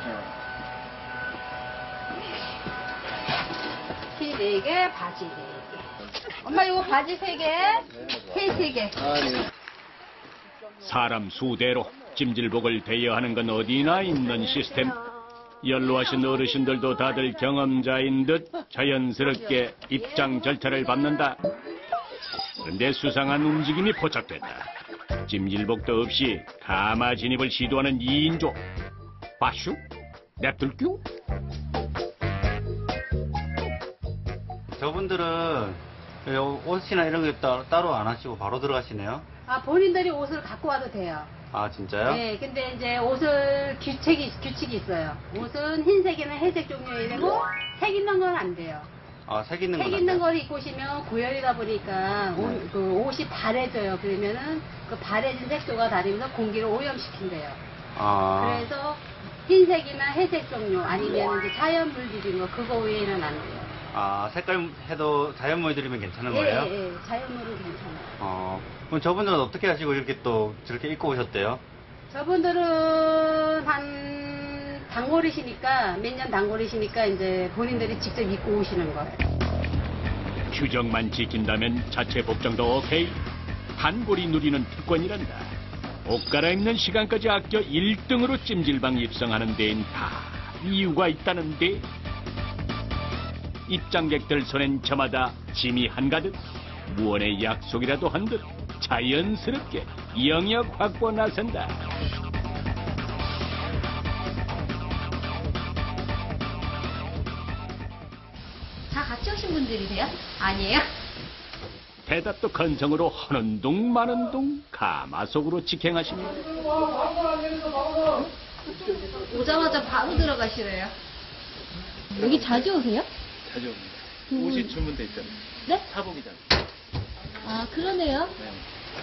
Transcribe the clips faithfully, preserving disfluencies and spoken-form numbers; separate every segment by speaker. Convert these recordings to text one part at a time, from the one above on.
Speaker 1: 티 네 개, 바지 네 개. 엄마 이거 바지 세 개, 티 세 개.
Speaker 2: 아, 네.
Speaker 3: 사람 수대로 찜질복을 대여하는 건 어디나 있는 시스템. 연로하신 어르신들도 다들 경험자인 듯 자연스럽게 입장 절차를 밟는다. 그런데 수상한 움직임이 포착됐다. 찜질복도 없이 가마 진입을 시도하는 이인조. 바슈? 냅둘규?
Speaker 4: 저분들은 옷이나 이런 거 따, 따로 안 하시고 바로 들어가시네요?
Speaker 1: 아, 본인들이 옷을 갖고 와도 돼요.
Speaker 4: 아, 진짜요?
Speaker 1: 네, 근데 이제 옷을 규칙이, 규칙이 있어요. 옷은 흰색이나 회색 종류여야 되고, 색 있는 건 안 돼요.
Speaker 4: 아, 색 있는 건
Speaker 1: 색
Speaker 4: 안
Speaker 1: 있는
Speaker 4: 돼요?
Speaker 1: 걸 입고 오시면 고열이다 보니까 옷, 그 옷이 바래져요. 그러면은 그 바래진 색소가 다니면서 공기를 오염시킨대요.
Speaker 4: 아,
Speaker 1: 그래서 흰색이나 회색 종류 아니면 이제 자연 물들인 거 그거 외에는 안 돼요.
Speaker 4: 아, 색깔 해도 자연물 들이면 괜찮은
Speaker 1: 예,
Speaker 4: 거예요?
Speaker 1: 예, 예. 자연물은 괜찮아요.
Speaker 4: 어, 그럼 저분들은 어떻게 하시고 이렇게 또 저렇게 입고 오셨대요?
Speaker 1: 저분들은 한 단골이시니까 몇 년 단골이시니까 이제 본인들이 직접 입고 오시는 거예요.
Speaker 3: 규정만 지킨다면 자체 복장도 오케이. 단골이 누리는 특권이란다. 옷 갈아입는 시간까지 아껴 일 등으로 찜질방 입성하는 데엔 다 이유가 있다는데. 입장객들 손엔 저마다 짐이 한가득. 무언의 약속이라도 한 듯 자연스럽게 영역 확보 나선다.
Speaker 5: 다 같이 오신 분들이세요? 아니에요?
Speaker 3: 대답도 건성으로 하는 둥 마는 둥 가마속으로 직행하십니다.
Speaker 5: 오자마자 바로 들어가시래요. 여기 자주 오세요?
Speaker 2: 자주 옵니다.
Speaker 5: 음.
Speaker 2: 옷이 주문돼 있잖아요.
Speaker 5: 네?
Speaker 2: 사복이잖아요.
Speaker 5: 아, 그러네요.
Speaker 2: 네.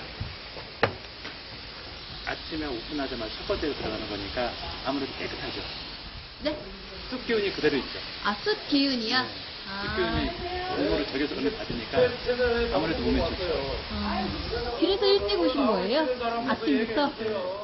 Speaker 2: 아침에 오픈하자마자 첫 번째로 들어가는 거니까 아무래도 깨끗하죠.
Speaker 5: 네?
Speaker 2: 숲 기운이 그대로 있죠.
Speaker 5: 아, 숯 기운이요?
Speaker 2: 네. 숲 기운이 몸으로 저기서 오늘 받으니까 아무래도 몸에 좋죠.
Speaker 5: 아, 그래서 일찍 오신 거예요? 아침부터?